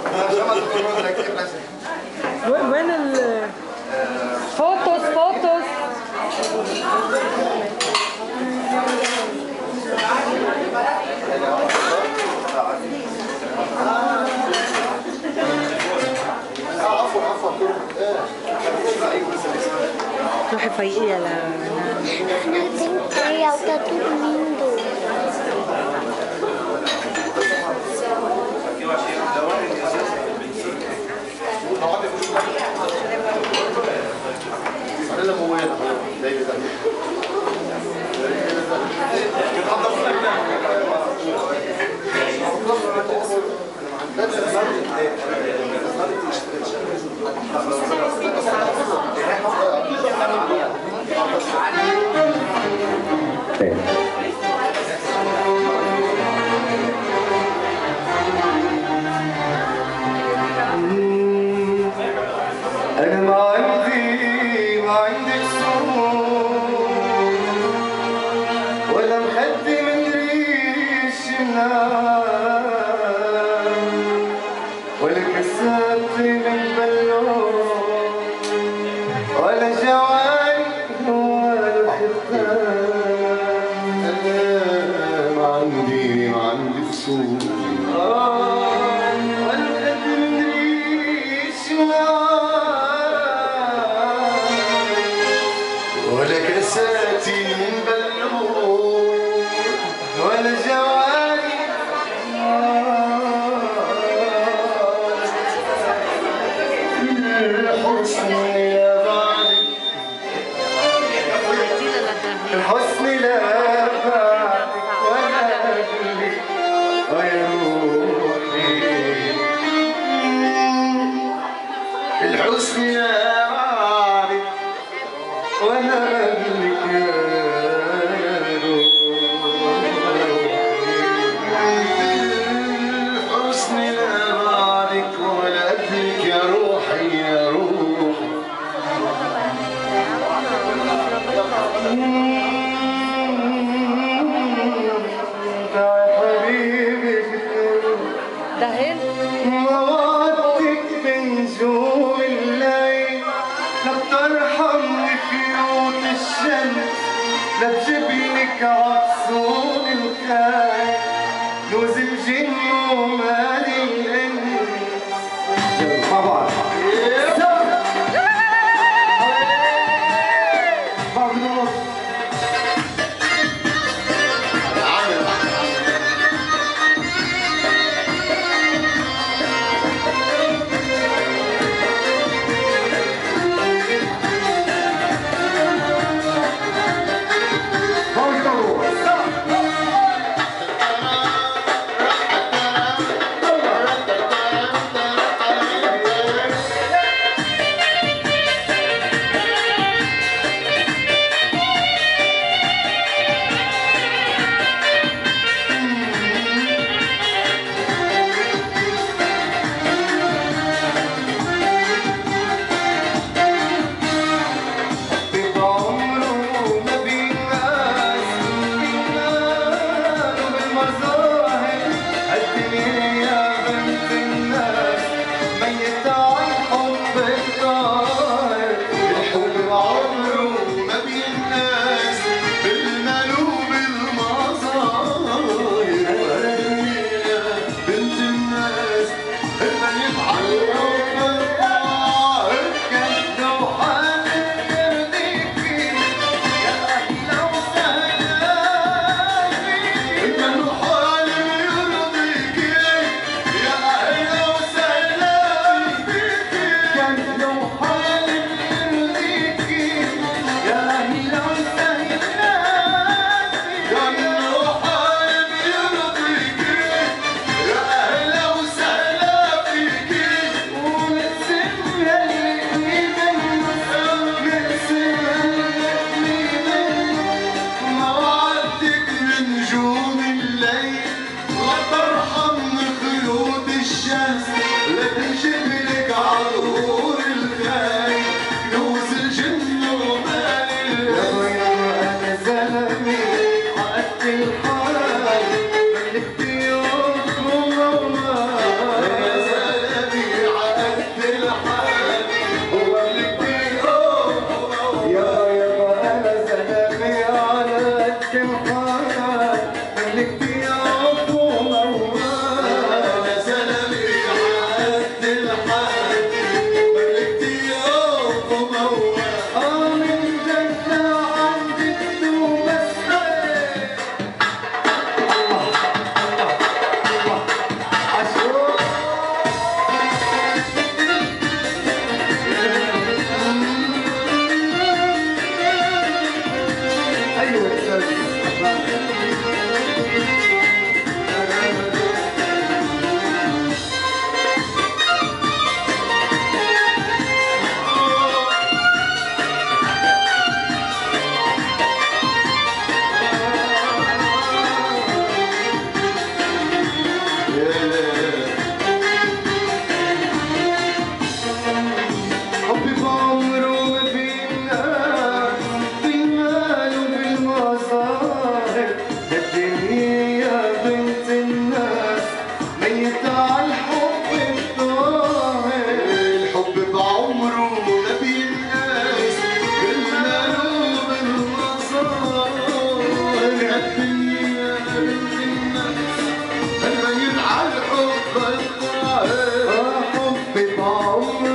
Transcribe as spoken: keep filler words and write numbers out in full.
وين ال فوتوس فوتوس روحي فايقية لا ela tá dormindo. أنا ما عندي ما عندي قصور ولا مخدي من ريش النار ولا كسبتي من بلور ولا جواني ولا ختان. أنا ما عندي ما عندي قصور ولا مخدي من ريش النار ولا كساتي من بلور ولا جواري الحسن يا بعدك الحسن لا بعدك ولا أجلك يا روحي الحسن يا بعدك وانا قبلك يا الحسن لا بعدك ولا قبلك يا روحي يا روحي. تعال حبيبي دهن موعدتك من جوع الليل لا بترحمني خيوط الشمس لا بجيبلك عطسون الخيل لوز الجن ومالي الانس. يلا مع بعض بعض النص عمري